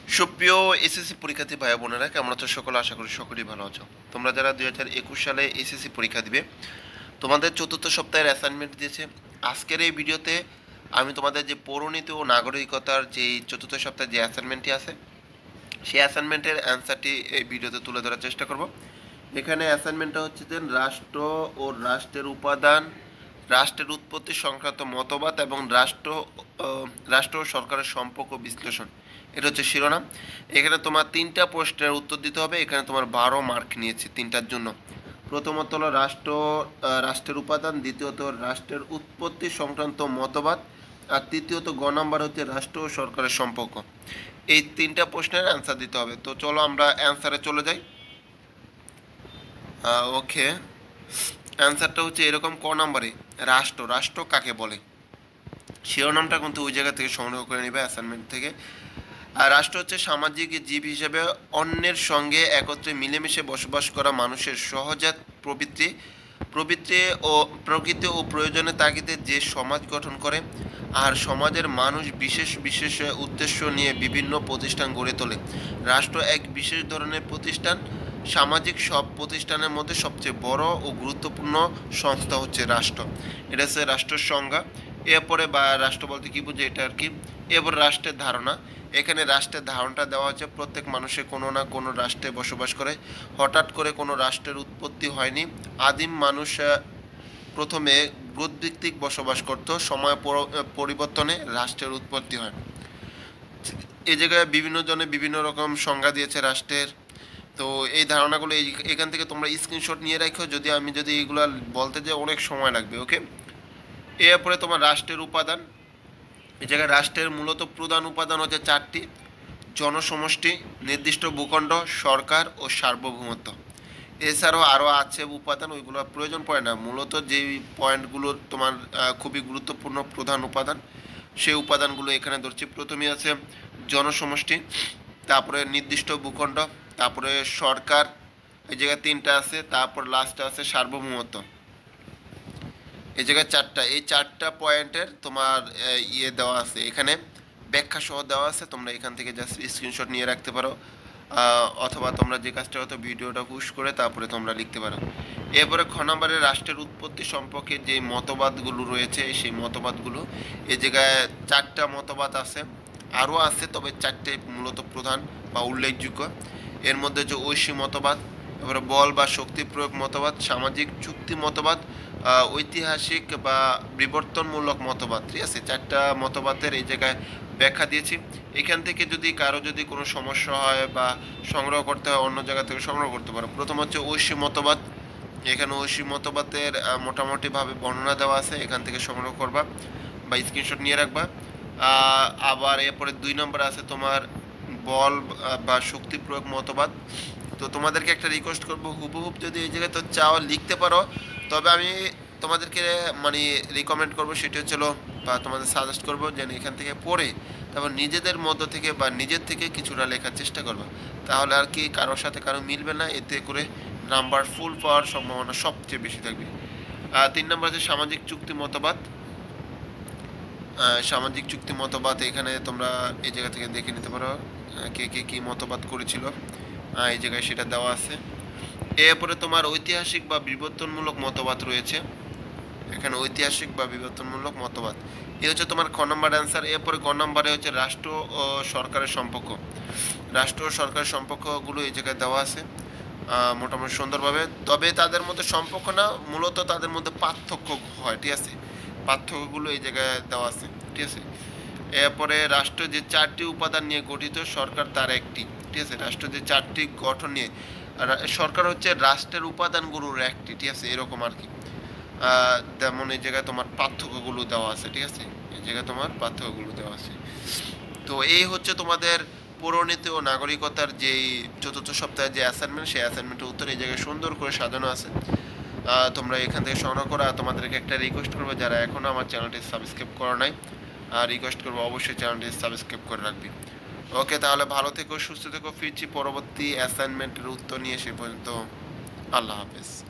সুপ্রিয় এসএসসি পরীক্ষার্থী ভাই বোনেরা, কেমন আছো সকলে? আশা করি সকলেই ভালো আছো। তোমরা যারা 2021 সালে এসএসসি পরীক্ষা দিবে, তোমাদের চতুর্থ সপ্তাহের অ্যাসাইনমেন্ট দিয়েছে। আজকের এই ভিডিওতে আমি তোমাদের যে পৌরনীতি ও নাগরিকতার যে চতুর্থ সপ্তাহে যে অ্যাসাইনমেন্টটি আছে, সেই অ্যাসাইনমেন্টের অ্যান্সারটি এই ভিডিওতে তুলে ধরার চেষ্টা করব। এখানে অ্যাসাইনমেন্টটা হচ্ছে যে রাষ্ট্র ও রাষ্ট্রের উপাদান, রাষ্ট্রের উৎপত্তি সংক্রান্ত মতবাদ এবং রাষ্ট্র ও সরকারের সম্পর্ক বিশ্লেষণ। এটা হচ্ছে শিরোনাম। এখানে তোমার 3টা প্রশ্নের উত্তর দিতে হবে। এখানে তোমার 12 মার্ক নিয়েছে 3টার জন্য। প্রথমত হলো রাষ্ট্রের উপাদান, দ্বিতীয়ত রাষ্ট্রের উৎপত্তি সংক্রান্ত মতবাদ, আর তৃতীয়ত গ নাম্বার হচ্ছে রাষ্ট্র ও সরকারের সম্পর্ক। এই 3টা প্রশ্নের অ্যান্সার দিতে হবে। তো চলো আমরা অ্যান্সারে চলে যাই। ওকে, অ্যান্সারটা হচ্ছে এরকম, ক নাম্বারে রাষ্ট্র কাকে বলে। শিরোনামটা কিন্তু ওই জায়গা থেকে সংগ্রহ করে নেবে অ্যাসাইনমেন্ট থেকে। আর রাষ্ট্র হচ্ছে সামাজিক জীব হিসেবে অন্যের সঙ্গে একত্রে মিলেমিশে বসবাস করা মানুষের সহজাত প্রকৃতি ও প্রয়োজনে তাগিদে যে সমাজ গঠন করে। আর সমাজের মানুষ বিশেষ বিশেষ উদ্দেশ্য নিয়ে বিভিন্ন প্রতিষ্ঠান গড়ে তোলে। রাষ্ট্র এক বিশেষ ধরনের প্রতিষ্ঠান। সামাজিক সব প্রতিষ্ঠানের মধ্যে সবচেয়ে বড় ও গুরুত্বপূর্ণ সংস্থা হচ্ছে রাষ্ট্র। এটা হচ্ছে রাষ্ট্রের সংজ্ঞা। এরপরে বা রাষ্ট্র বলতে কী বুঝে এটা আর কি। এরপর রাষ্ট্রের ধারণা। এখানে রাষ্ট্রের ধারণাটা দেওয়া হচ্ছে প্রত্যেক মানুষের কোনো না কোনো রাষ্ট্রে বসবাস করে। হঠাৎ করে কোনো রাষ্ট্রের উৎপত্তি হয়নি। আদিম মানুষ প্রথমে গোত্রভিত্তিক বসবাস করত। সময় পরিবর্তনে রাষ্ট্রের উৎপত্তি হয়। এই জায়গায় বিভিন্ন জনে বিভিন্ন রকম সংজ্ঞা দিয়েছে রাষ্ট্রের। তো এই ধারণাগুলো এখান থেকে তোমরা স্ক্রিনশট নিয়ে রাখো। যদি এইগুলো বলতে যাই অনেক সময় লাগবে। ওকে, এরপরে তোমার রাষ্ট্রের উপাদান। এই জায়গায় রাষ্ট্রের মূলত প্রধান উপাদান হচ্ছে 4টি: জনসমষ্টি, নির্দিষ্ট ভূখণ্ড, সরকার ও সার্বভৌমত্ব। এছাড়াও আরও আছে উপাদান, ওইগুলো প্রয়োজন পড়ে না। মূলত যেই পয়েন্টগুলো তোমার খুবই গুরুত্বপূর্ণ প্রধান উপাদান, সেই উপাদানগুলো এখানে ধরছি। প্রথমেই আছে জনসমষ্টি, তারপরে নির্দিষ্ট ভূখণ্ড, তারপরে সরকার, এই জায়গায় 3টা আছে, তারপর লাস্টে আছে সার্বভৌমত্ব। এই জায়গায় 4টা, এই 4টা পয়েন্টের তোমার দেওয়া আছে, এখানে ব্যাখ্যা সহ দেওয়া আছে। তোমরা এখান থেকে জাস্ট স্ক্রিনশট নিয়ে রাখতে পারো, অথবা তোমরা যে কাজটা হতো ভিডিওটা পুশ করে তারপরে তোমরা লিখতে পারো। এরপরে খ নম্বরে রাষ্ট্রের উৎপত্তি সম্পর্কে যে মতবাদগুলো রয়েছে, সেই মতবাদগুলো এই জায়গায় 4টা মতবাদ আছে, আরও আছে, তবে 4টে মূলত প্রধান বা উল্লেখযোগ্য। এর মধ্যে যে ঐশী মতবাদ, তারপরে বল বা শক্তি প্রয়োগ মতবাদ, সামাজিক চুক্তি মতবাদ, ঐতিহাসিক বা বিবর্তনমূলক মতবাদ। ঠিক আছে, 4টা মতবাদের এই জায়গায় ব্যাখ্যা দিয়েছি। এখান থেকে যদি কোনো সমস্যা হয় বা সংগ্রহ করতে হয়, অন্য জায়গা থেকে সংগ্রহ করতে পারো। প্রথম হচ্ছে ঐশী মতবাদ। এখানে ঐশী মতবাদের মোটামুটিভাবে বর্ণনা দেওয়া আছে, এখান থেকে সংগ্রহ করবা বা স্ক্রিনশট নিয়ে রাখবা। আবার এরপরে 2 নম্বর আছে তোমার বল বা শক্তি প্রয়োগ মতবাদ। তো তোমাদেরকে একটা রিকোয়েস্ট করবো, হুবহুব যদি এই জায়গায় তো চাও লিখতে পারো, তবে আমি তোমাদেরকে রিকমেন্ড করবো, সেটি হচ্ছিল বা তোমাদের সাজেস্ট করবো যেন এখান থেকে পড়ে তারপর নিজেদের মধ্য থেকে বা নিজের থেকে কিছুটা লেখার চেষ্টা করবা। তাহলে আর কি কারোর সাথে কারো মিলবে না, এতে করে নাম্বার ফুল পাওয়ার সম্ভাবনা সবচেয়ে বেশি থাকবে। 3 নম্বর আছে সামাজিক চুক্তি মতবাদ। সামাজিক চুক্তি মতবাদ এখানে তোমরা এই জায়গা থেকে দেখে নিতে পারো কে কে কী মতবাদ করেছিল, এই জায়গায় সেটা দেওয়া আছে। এরপরে তোমার ঐতিহাসিক বা বিবর্তনমূলক মতবাদ রয়েছে, এখানে ঐতিহাসিক বা বিবর্তনমূলক মতবাদ। এই হচ্ছে তোমার খ নম্বর অ্যান্সার। এরপরে গ নম্বরে হচ্ছে রাষ্ট্র ও সরকারের সম্পর্ক। রাষ্ট্র ও সরকারের সম্পর্কগুলো এই জায়গায় দেওয়া আছে মোটামুটি সুন্দরভাবে, তবে তাদের মধ্যে সম্পর্ক না, মূলত তাদের মধ্যে পার্থক্য হয়। ঠিক আছে, পার্থক্যগুলো এই জায়গায় দেওয়া আছে। ঠিক আছে, এরপরে রাষ্ট্র যে 4টি উপাদান নিয়ে গঠিত, সরকার তার একটি। ঠিক আছে, রাষ্ট্র যে 4টি গঠন নিয়ে, সরকার হচ্ছে রাষ্ট্রের উপাদানগুলোর একটি। ঠিক আছে, এরকম আর কি। তেমন এই জায়গায় তোমার পার্থক্যগুলো দেওয়া আছে। ঠিক আছে, এই জায়গায় তোমার পার্থক্যগুলো দেওয়া আছে। তো এই হচ্ছে তোমাদের পৌরনীতি ও নাগরিকতার যেই চতুর্থ সপ্তাহে যে অ্যাসাইনমেন্ট, সেই অ্যাসাইনমেন্টের উত্তর এই জায়গায় সুন্দর করে সাজানো আছে। তোমরা এখান থেকে সংগ্রহ করো। আর তোমাদেরকে একটা রিকোয়েস্ট করবো, যারা এখনও আমার চ্যানেলটি সাবস্ক্রাইব করো নাই, রিকোয়েস্ট করবো অবশ্যই চ্যানেলটি সাবস্ক্রাইব করে রাখবি। ওকে, তাহলে ভালো থেকো, সুস্থ থেকো। ফিরছি পরবর্তী অ্যাসাইনমেন্টের উত্তর নিয়ে। সে পর্যন্ত আল্লাহ হাফেজ।